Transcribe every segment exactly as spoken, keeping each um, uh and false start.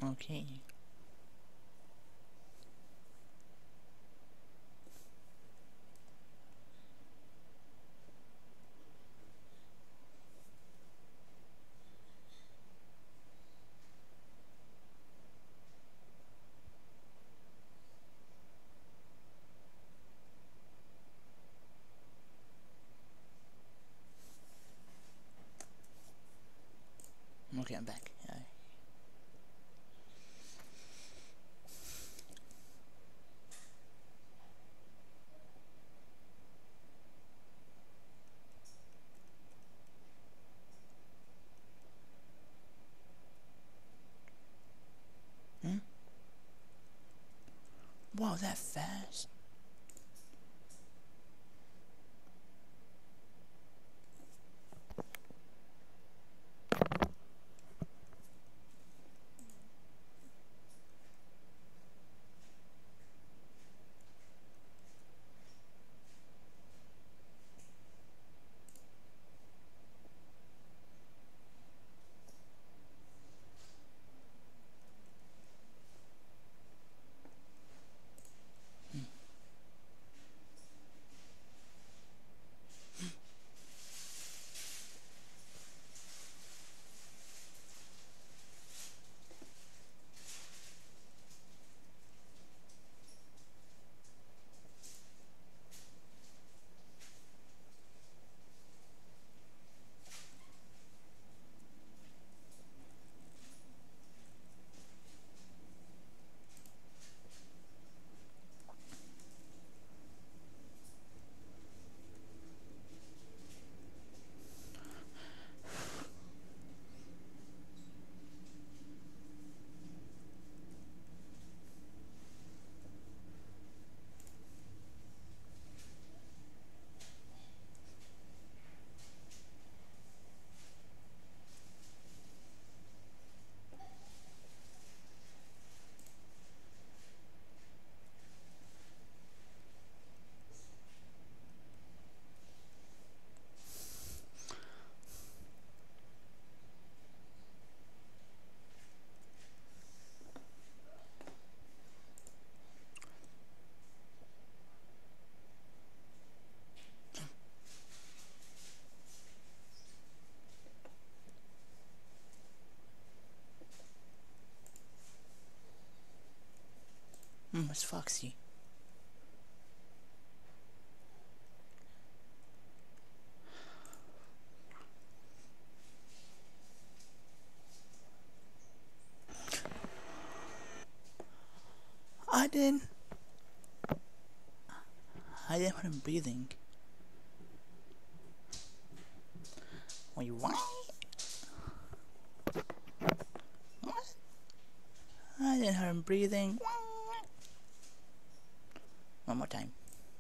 Okay. Okay, I'm back. Uh, hmm? Wow, that fast? Hmm, it's Foxy. I didn't. I didn't hear him breathing. Wait, what? What? I didn't hear him breathing. One more time.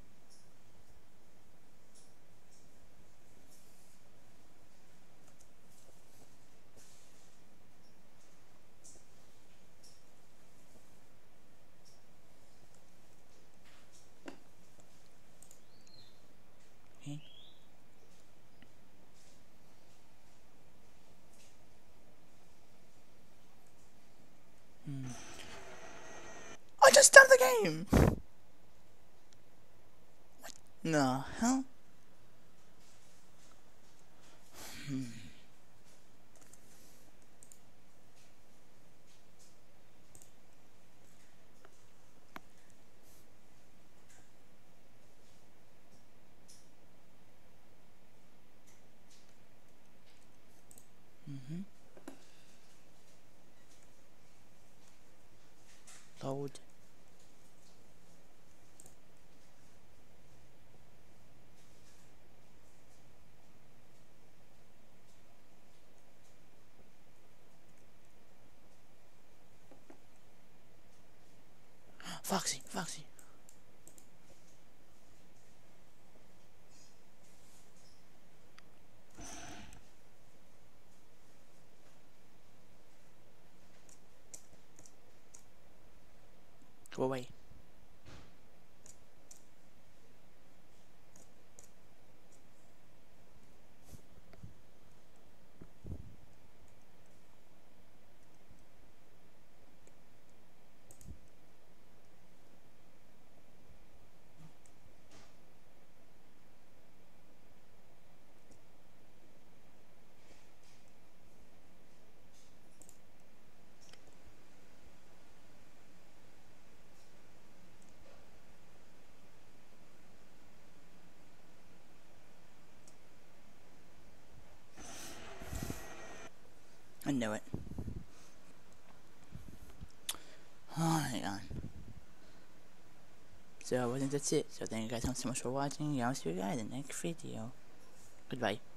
Okay. Hmm. I just started the game! What? No, huh? Hmm. Mm-hmm. Load. Foxy, Foxy. Go away. knew it. Oh my god. So I think that's it. So thank you guys so much for watching. I'll see you guys in the next video. Goodbye.